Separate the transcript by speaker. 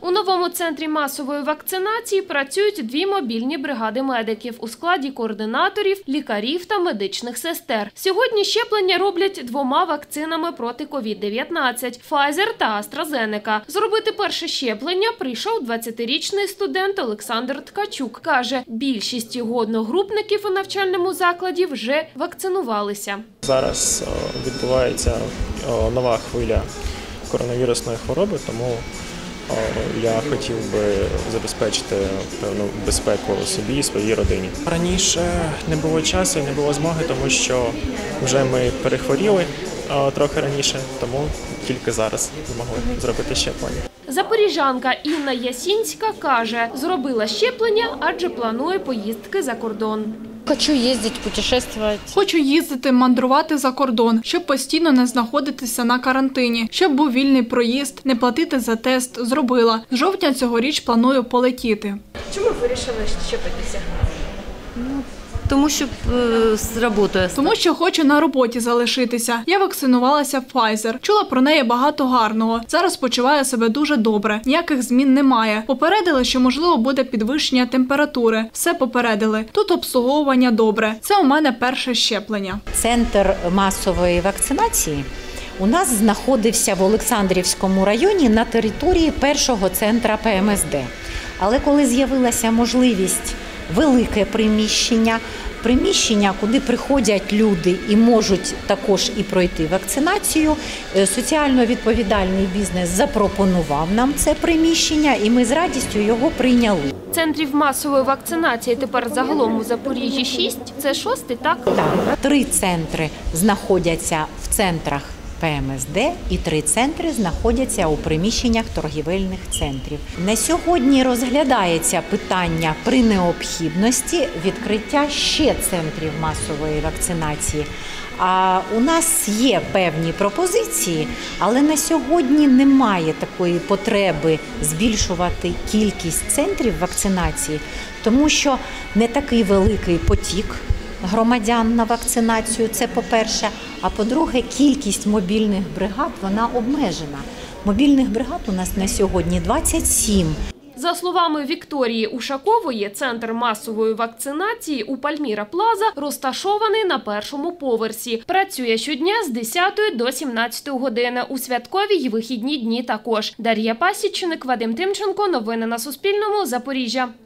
Speaker 1: У новому центрі масової вакцинації працюють 2 мобільні бригади медиків у складі координаторів, лікарів та медичних сестер. Сьогодні щеплення роблять 2 вакцинами проти COVID-19 – Pfizer та AstraZeneca. Зробити перше щеплення прийшов 20-річний студент Олександр Ткачук. Каже, більшість його одногрупників у навчальному закладі вже вакцинувалися.
Speaker 2: Зараз відбувається нова хвиля коронавірусної хвороби, тому я хотів би забезпечити певну безпеку собі і своїй родині. Раніше не було часу і не було змоги, тому що вже ми перехворіли трохи раніше, тому тільки зараз змогли зробити щеплення.
Speaker 1: Запоріжанка Інна Ясінська каже, зробила щеплення, адже планує поїздки за кордон.
Speaker 3: Хочу їздити, путешествувати.
Speaker 4: Хочу їздити, мандрувати за кордон, щоб постійно не знаходитися на карантині, щоб був вільний проїзд, не платити за тест. Зробила. З жовтня цьогоріч планую полетіти.
Speaker 1: Чому ви вирішили щепитися?
Speaker 3: Тому що з роботою.
Speaker 4: Тому що хочу на роботі залишитися. Я вакцинувалася Pfizer. Чула про неї багато гарного. Зараз почуваю себе дуже добре. Ніяких змін немає. Попередили, що можливо буде підвищення температури. Все попередили. Тут обслуговування добре. Це у мене перше щеплення.
Speaker 5: Центр масової вакцинації у нас знаходився в Олександрівському районі на території першого центру ПМСД. Але коли з'явилася можливість велике приміщення, куди приходять люди і можуть також і пройти вакцинацію, соціально відповідальний бізнес запропонував нам це приміщення, і ми з радістю його прийняли.
Speaker 1: Центрів масової вакцинації тепер загалом у Запоріжжі 6, це 6-й, так?
Speaker 5: Так, 3 центри знаходяться в центрах ПМСД і 3 центри знаходяться у приміщеннях торгівельних центрів. На сьогодні розглядається питання при необхідності відкриття ще центрів масової вакцинації. А у нас є певні пропозиції, але на сьогодні немає такої потреби збільшувати кількість центрів вакцинації, тому що не такий великий потік громадян на вакцинацію, це по-перше. А по-друге, кількість мобільних бригад, вона обмежена. Мобільних бригад у нас на сьогодні 27.
Speaker 1: За словами Вікторії Ушакової, центр масової вакцинації у Пальміра Плаза розташований на 1-му поверсі. Працює щодня з 10 до 17 години, у святкові й вихідні дні також. Дар'я Пасічник, Вадим Тимченко. Новини на Суспільному. Запоріжжя.